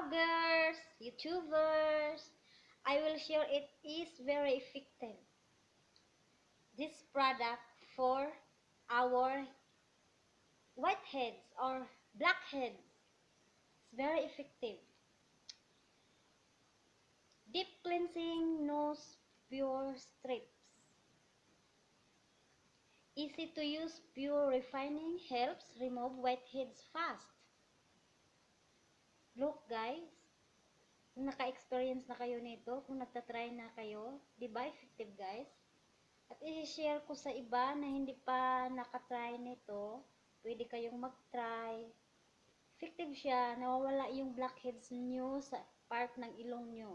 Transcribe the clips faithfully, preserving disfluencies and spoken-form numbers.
vloggers, YouTubers, I will share it is very effective. This product for our whiteheads or blackheads. It's very effective. Deep cleansing nose pure strips. Easy to use pure refining helps remove whiteheads fast. Look guys, kung naka-experience na kayo nito, kung nagtatry na kayo, di ba effective guys? At i-share ko sa iba na hindi pa nakatry nito, pwede kayong mag-try. Effective siya, nawawala yung blackheads nyo sa part ng ilong nyo.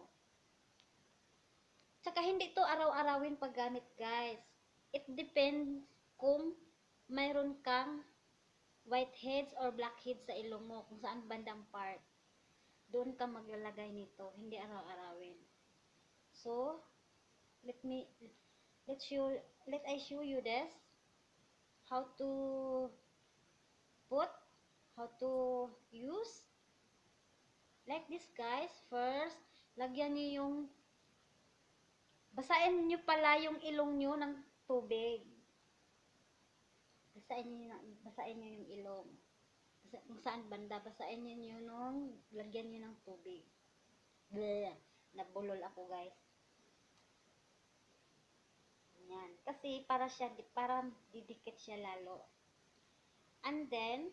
Tsaka hindi to araw-arawin paggamit guys. It depends kung mayroon kang whiteheads or blackheads sa ilong mo, kung saan bandang part. Doon ka maglalagay nito, hindi araw-arawin. So, let me let show let I show you this how to put how to use like this guys. First, lagyan niyo yung basahin niyo pala yung ilong niyo ng tubig. Basahin niyo basahin niyo yung ilong. Kung saan banda, basahin niyo nung lagyan niyo ng tubig. Bleh, nabulol ako guys. Yan. Kasi para siya, para didikit siya lalo. And then,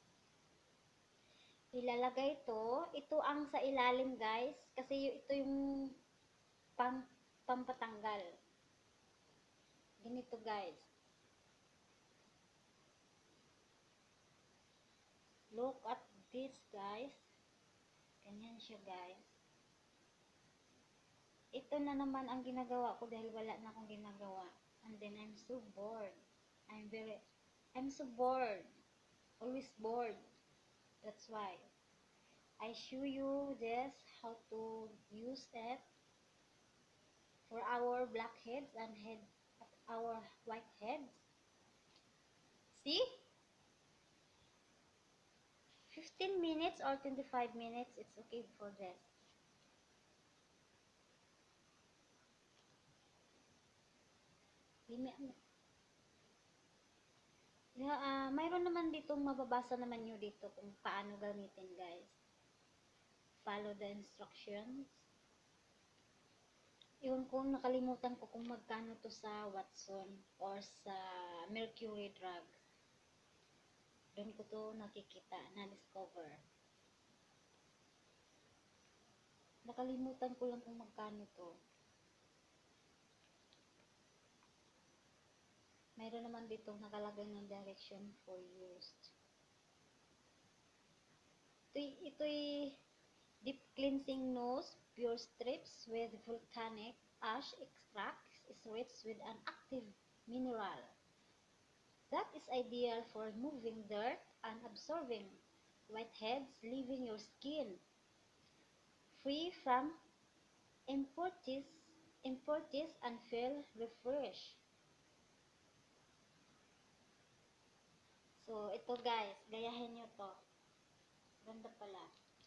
ilalagay ito. Ito ang sa ilalim guys. Kasi ito yung pam, pampatanggal. Ganito guys. Look at this guys. Ganyan siya guys. Ito na naman ang ginagawa ko dahil wala na akong ginagawa. And then I'm so bored. I'm very, I'm so bored. Always bored. That's why I show you this, how to use it for our blackheads and head, our whiteheads. See? fifteen minutes or twenty-five minutes, it's okay for this. Yeah, uh, mayroon naman ditong mababasa naman nyo dito kung paano gamitin guys. Follow the instructions. Yun kung nakalimutan ko kung magkano to sa Watson or sa Mercury Drug. Doon ko to nakikita, na-discover. Nakalimutan ko lang kung magkano to. Mayroon naman dito nakalagay ng direction for use. Ito'y, ito'y deep cleansing nose pure strips with volcanic ash extract is rich with an active mineral that is ideal for removing dirt and absorbing whiteheads, leaving your skin free from impurities, impurities and feel refreshed. So, ito guys, gayahin nyo to. Ganda pala.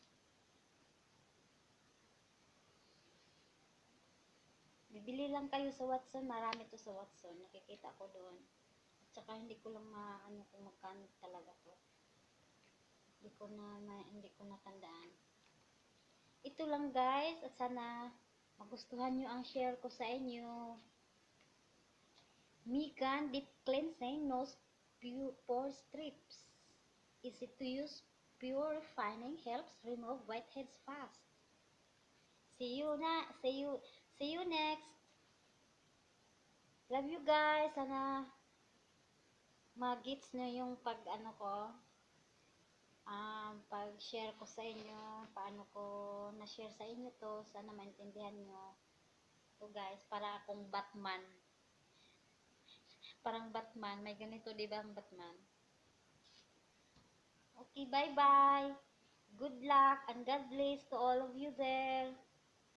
Bibili lang kayo sa Watson, marami to sa Watson. Nakikita ko doon. At saka hindi ko lang maano kung magkano talaga to. Hindi ko na, ma, hindi ko natandaan. Ito lang guys, at sana magustuhan nyo ang share ko sa inyo. Mikan Deep Cleansing Nose Pore Strips. Easy to use, pure refining, helps remove whiteheads fast. See you na, see you, see you next. Love you guys. Sana mag-gets na yung pag ano ko, um, pag share ko sa inyo, paano ko na-share sa inyo to, sana maintindihan nyo. So guys, para akong Batman. Parang Batman, may ganito diba ang Batman? Okay, bye-bye. Good luck and God bless to all of you there.